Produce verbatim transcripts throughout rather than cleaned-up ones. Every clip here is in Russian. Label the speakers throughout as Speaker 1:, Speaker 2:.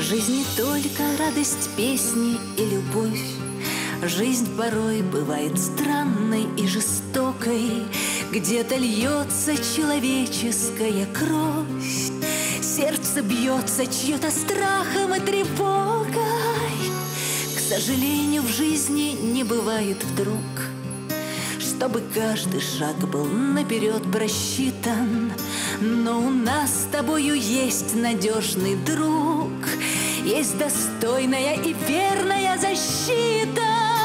Speaker 1: Жизнь не только радость, песни и любовь. Жизнь порой бывает странной и жестокой. Где-то льется человеческая кровь, сердце бьется чьё-то страхом и тревогой. К сожалению, в жизни не бывает вдруг, чтобы каждый шаг был наперед просчитан. Но у нас с тобою есть надежный друг, есть достойная и верная защита.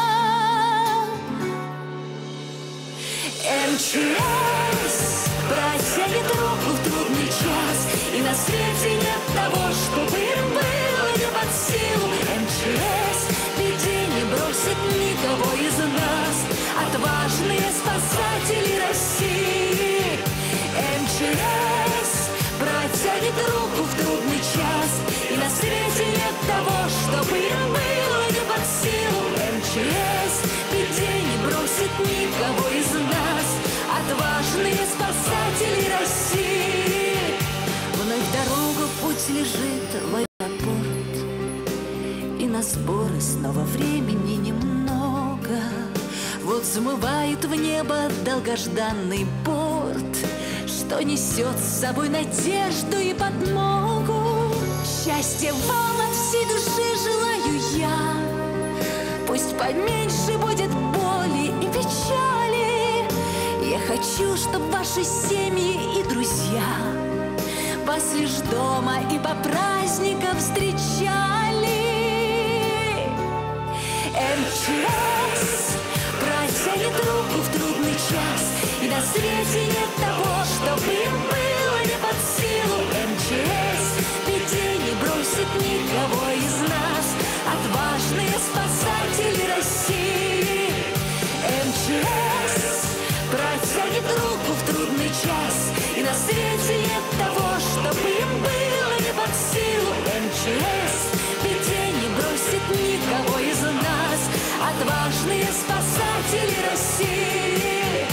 Speaker 1: эм че эс протянет руку в трудный час, и на свете нет того, чтобы им было не под силу. эм че эс в беде не бросит никого из нас, отважные спасатели России. эм че эс протянет руку в трудный час, и на свете нет того, чтобы им было не под силу. эм че эс в беде не бросит никого из нас, отважные спасатели России. Вновь дорогу, путь лежит в аэропорт, и на сборы снова времени немного. Вот взмывает в небо долгожданный борт, что несет с собой надежду и подмогу. Счастья вам от всей души желаю я, пусть поменьше будет боли и печали. Я хочу, чтоб ваши семьи и друзья вас лишь дома и по праздникам встречали. эм че эс протянет руку в трудный час, и на свете нет того, чтобы им было не под силу. эм че эс в беде не бросит никого из нас, отважные спасатели России. эм че эс протянет руку в трудный час, и на свете нет того, чтобы им было не под силу. эм че эс в беде не бросит никого из нас, отважные спасатели России.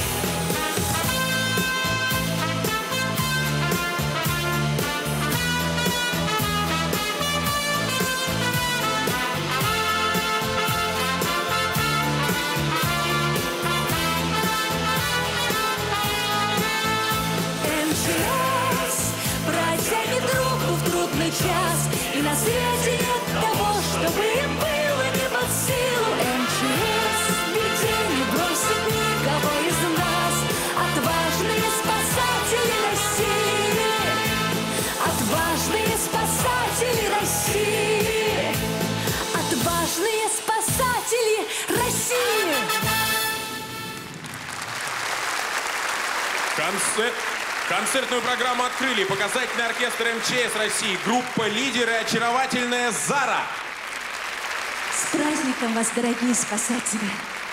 Speaker 1: эм че эс протянет руку в трудный час, и на свете нет того, чтобы им было не под силу. эм че эс в беде не бросит никого из нас, отважные спасатели России, отважные спасатели России, отважные спасатели России.
Speaker 2: Концерт. Концертную программу открыли показательный оркестр эм че эс России, группа «Лидеры», очаровательная Зара.
Speaker 1: С праздником вас, дорогие спасатели!